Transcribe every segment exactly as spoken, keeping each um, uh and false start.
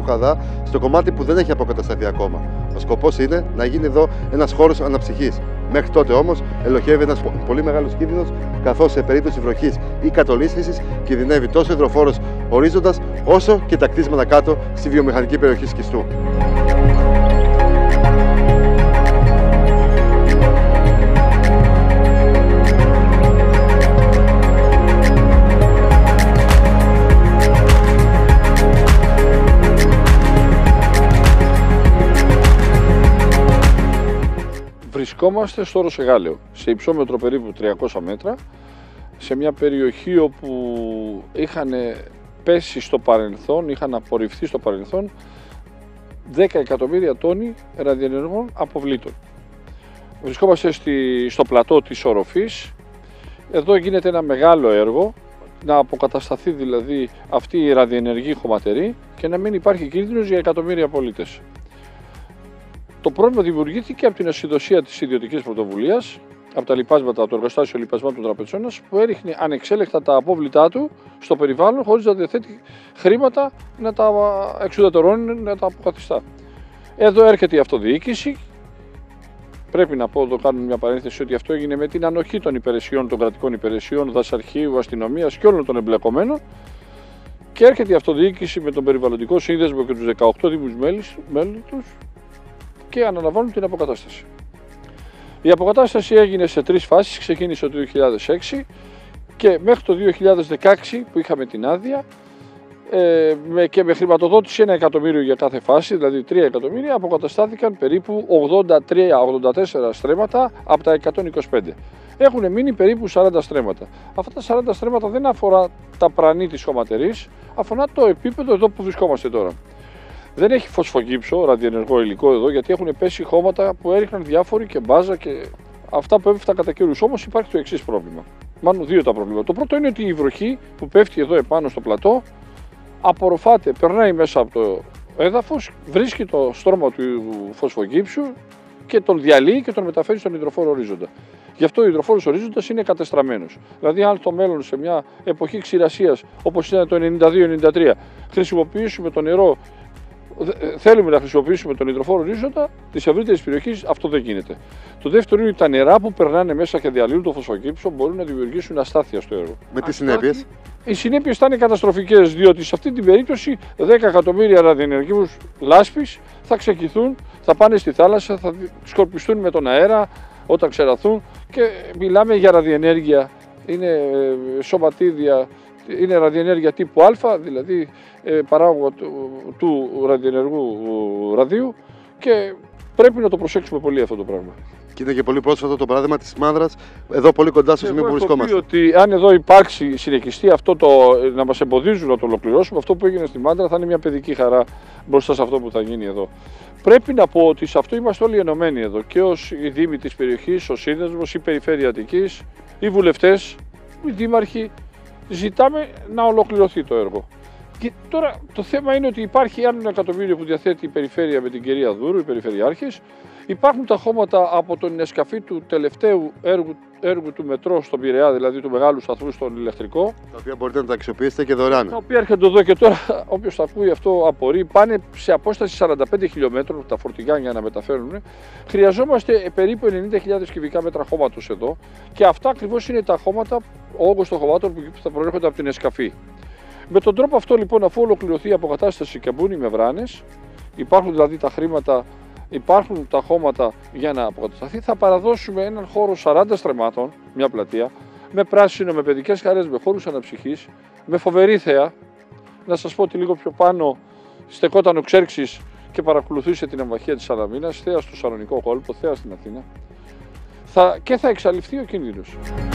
Χαδά, στο κομμάτι που δεν έχει αποκατασταθεί ακόμα. Ο σκοπός είναι να γίνει εδώ ένας χώρος αναψυχής. Μέχρι τότε όμως ελοχεύει ένας πολύ μεγάλος κίνδυνος, καθώς σε περίπτωση βροχής ή κατολίσθησης κινδυνεύει τόσο υδροφόρος ορίζοντας όσο και τα κτίσματα κάτω στη βιομηχανική περιοχή Σκιστού. Βρισκόμαστε στο Ρωσεγάλεο, σε υψόμετρο περίπου τριακόσια μέτρα, σε μια περιοχή όπου είχαν πέσει στο παρελθόν, είχαν απορριφθεί στο παρελθόν δέκα εκατομμύρια τόνοι ραδιενεργών αποβλήτων. Βρισκόμαστε στη, στο πλατό της οροφής. Εδώ γίνεται ένα μεγάλο έργο, να αποκατασταθεί δηλαδή αυτή η ραδιενεργή χωματερή και να μην υπάρχει κίνδυνος για εκατομμύρια πολίτες. Το πρόβλημα δημιουργήθηκε από την ασυδοσία της ιδιωτικής πρωτοβουλίας, από τα λιπάσματα, το εργοστάσιο λιπασμάτων του Τραπετσόνας, που έριχνε ανεξέλεκτα τα απόβλητά του στο περιβάλλον, χωρίς να διαθέτει χρήματα να τα εξουδετερώνει, να τα αποκαθιστά. Εδώ έρχεται η αυτοδιοίκηση. Πρέπει να πω, εδώ κάνουμε μια παρένθεση, ότι αυτό έγινε με την ανοχή των υπηρεσιών, των κρατικών υπηρεσιών, δασαρχείου, αστυνομίας και όλων των εμπλεκομένων. Και έρχεται η αυτοδιοίκηση με τον περιβαλλοντικό σύνδεσμο και τους δεκαοκτώ δήμους μέλη τους και αναλαμβάνουν την αποκατάσταση. Η αποκατάσταση έγινε σε τρεις φάσεις, ξεκίνησε το δύο χιλιάδες έξι και μέχρι το δύο χιλιάδες δεκαέξι που είχαμε την άδεια ε, με, και με χρηματοδότηση ένα εκατομμύριο για κάθε φάση, δηλαδή τρία εκατομμύρια, αποκαταστάθηκαν περίπου ογδόντα τρία ογδόντα τέσσερα στρέμματα από τα εκατόν είκοσι πέντε. Έχουν μείνει περίπου σαράντα στρέμματα. Αυτά τα σαράντα στρέμματα δεν αφορά τα πρανή της χωματερής, αφορά το επίπεδο εδώ που βρισκόμαστε τώρα. Δεν έχει φωσφογύψο, ραδιενεργό υλικό εδώ, γιατί έχουν πέσει χώματα που έριχναν διάφοροι και μπάζα και αυτά που έπεφταν κατά καιρούς. Όμως υπάρχει το εξής πρόβλημα. Μάλλον δύο τα προβλήματα. Το πρώτο είναι ότι η βροχή που πέφτει εδώ επάνω στο πλατό απορροφάται, περνάει μέσα από το έδαφος, βρίσκει το στρώμα του φωσφογύψου και τον διαλύει και τον μεταφέρει στον υδροφόρο ορίζοντα. Γι' αυτό ο υδροφόρος ορίζοντας είναι κατεστραμμένος. Δηλαδή, αν στο μέλλον, σε μια εποχή ξηρασίας όπως ήταν το ενενήντα δύο ενενήντα τρία, χρησιμοποιήσουμε το νερό. Θέλουμε να χρησιμοποιήσουμε τον υδροφόρο ορίζοντα της ευρύτερης περιοχής, αυτό δεν γίνεται. Το δεύτερο είναι ότι τα νερά που περνάνε μέσα και διαλύουν το φωσφογύψο μπορούν να δημιουργήσουν αστάθεια στο έργο. Με τι συνέπειες? Οι συνέπειες θα είναι καταστροφικές, διότι σε αυτή την περίπτωση δέκα εκατομμύρια ραδιενεργούς λάσπης θα ξεκυθούν, θα πάνε στη θάλασσα, θα σκορπιστούν με τον αέρα όταν ξεραθούν και μιλάμε για ραδιενέργεια, είναι σωματίδια. Είναι ραδιενέργεια τύπου Α, δηλαδή ε, παράγωγο του, του ραδιενεργού ραδίου και πρέπει να το προσέξουμε πολύ αυτό το πράγμα. Και είναι και πολύ πρόσφατο το παράδειγμα της Μάνδρας, εδώ πολύ κοντά στο σημείο που βρισκόμαστε. Εγώ έχω πει ότι αν εδώ υπάρξει, συνεχιστεί αυτό το, να μας εμποδίζουν να το ολοκληρώσουμε, αυτό που έγινε στη Μάνδρα θα είναι μια παιδική χαρά μπροστά σε αυτό που θα γίνει εδώ. Πρέπει να πω ότι σε αυτό είμαστε όλοι ενωμένοι εδώ, και ως οι δήμοι της περιοχής, ο σύνδεσμος, η περιφέρεια Αττικής, οι βουλευτές, οι δήμαρχοι. Ζητάμε να ολοκληρωθεί το έργο. Και τώρα το θέμα είναι ότι υπάρχει άλλο ένα εκατομμύριο που διαθέτει η περιφέρεια με την κυρία Δούρου, η περιφερειάρχης. Υπάρχουν τα χώματα από τον εσκαφή του τελευταίου έργου, έργου του μετρό στον Πειραιά, δηλαδή του μεγάλου σταθμού στον ηλεκτρικό. Τα οποία μπορείτε να τα αξιοποιήσετε και δωρεάν. Τα οποία έρχονται εδώ και τώρα, όποιος τα ακούει αυτό απορεί, πάνε σε απόσταση σαράντα πέντε χιλιόμετρων τα φορτηγά για να μεταφέρουν. Χρειαζόμαστε περίπου ενενήντα χιλιάδες κυβικά μέτρα χώματος εδώ και αυτά ακριβώς είναι τα χώματα, ο όγκος των χωμάτων που θα προέρχονται από την εσκαφή. Με τον τρόπο αυτό λοιπόν, αφού ολοκληρωθεί η αποκατάσταση και μπουν οι μεμβράνες, υπάρχουν δηλαδή τα χρήματα, υπάρχουν τα χώματα για να αποκατασταθεί, θα παραδώσουμε έναν χώρο σαράντα στρεμμάτων, μια πλατεία, με πράσινο, με παιδικές χαρές, με χώρους αναψυχής, με φοβερή θέα. Να σας πω ότι λίγο πιο πάνω στεκόταν ο Ξέρξης και παρακολουθούσε την αμβαχία της Σαλαμίνας, θέα στο Σαλονικό κόλπο, θέα στην Αθήνα. Θα, και θα εξαλειφθεί ο κίνδυνος.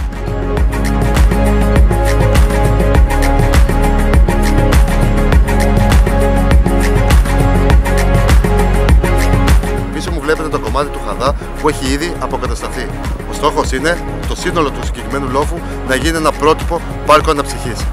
Πίσω μου βλέπετε το κομμάτι του Χαδά που έχει ήδη αποκατασταθεί. Ο στόχος είναι το σύνολο του συγκεκριμένου λόφου να γίνει ένα πρότυπο πάρκο αναψυχής.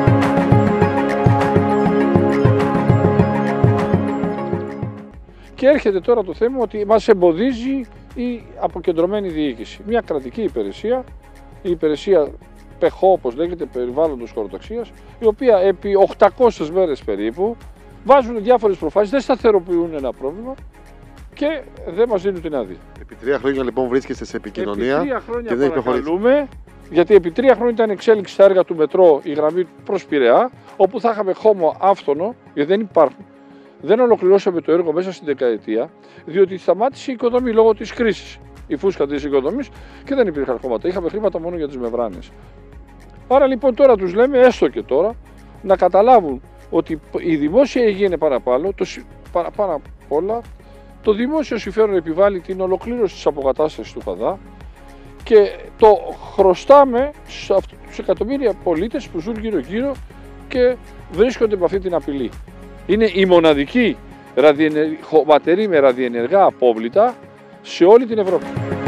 Και έρχεται τώρα το θέμα ότι μας εμποδίζει η αποκεντρωμένη διοίκηση. Μια κρατική υπηρεσία, η υπηρεσία ΠΕΧΟ, όπως λέγεται, περιβάλλοντος χωροταξίας, η οποία επί οκτακόσιες μέρες περίπου βάζουν διάφορες προφάσεις, δεν σταθεροποιούν ένα πρόβλημα και δεν μας δίνουν την άδεια. Επί τρία χρόνια λοιπόν βρίσκεστε σε επικοινωνία. Επί τρία χρόνια και δεν παρακαλούμε, γιατί επί τρία χρόνια ήταν εξέλιξη στα έργα του μετρό η γραμμή προς Πειραιά, όπου θα είχαμε χώμο άφθονο, γιατί δεν υπάρχουν. Δεν ολοκληρώσαμε το έργο μέσα στην δεκαετία, διότι σταμάτησε η οικοδομή λόγω της κρίσης. Η φούσκα της οικοδομής και δεν υπήρχαν χώματα. Είχαμε χρήματα μόνο για τις μεμβράνες. Άρα λοιπόν τώρα τους λέμε, έστω και τώρα, να καταλάβουν ότι η δημόσια υγεία είναι παραπάνω, το, παρα, πάρα απ' όλα, το δημόσιο συμφέρον επιβάλλει την ολοκλήρωση της αποκατάστασης του Φαδά και το χρωστάμε σε αυτούς τους εκατομμύρια πολίτες που ζουν γύρω-γύρω και βρίσκονται με αυτή την απειλή. Είναι η μοναδική χωματερή με ραδιενεργά απόβλητα σε όλη την Ευρώπη.